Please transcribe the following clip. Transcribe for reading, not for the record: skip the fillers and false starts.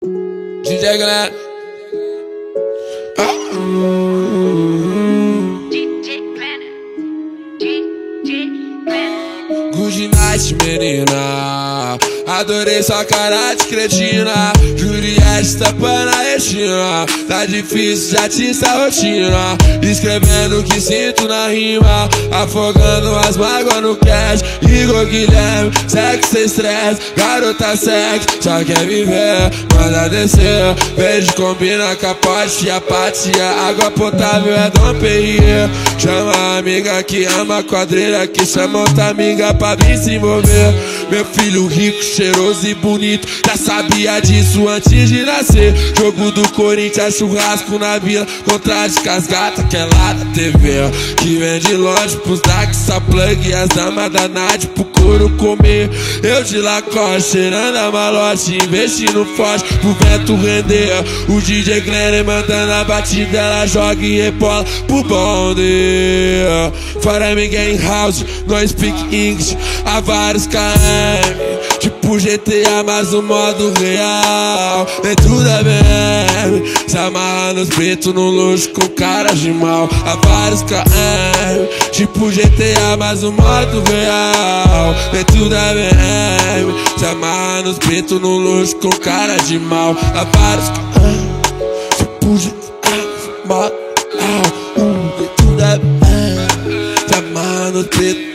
DJ Glenn. Good night, menina. Adorei sua cara de cretina. Juliette tampando a retina. Tá difícil, já te essa rotina. Escrevendo o que sinto na rima, afogando as mágoas no cash. Igor Guilherme, sexo sem estresse. Garota sexy, só quer viver. Manda descer, beijo combina capote e apatia. Água potável é Dom Perrier. Chama a amiga que ama a quadrilha, que chama outra amiga pra vir se envolver. Meu filho rico, cheiroso e bonito, já sabia disso antes de nascer. Jogo do Corinthians, churrasco na vila, contra de casgata, que é lá da TV. Que vem de longe pros Dax, essa plug e as damas da Nádia pro couro comer. Eu de Lacoste, cheirando a malote, investindo forte pro vento render. O DJ Glenn mandando a batida, ela joga e rebola pro bonde. Fora ninguém house, não speak English, há vários KM, tipo GTA, mas no modo real. Dentro da BM, se amarra nos pretos no luxo com cara de mal. Há vários KM, tipo GTA, mas no modo real. Dentro da BM, se amarra nos pretos no luxo com cara de mal. Há vários KM, tipo GTA, modo real. Dentro da BM, se amarra nos pretos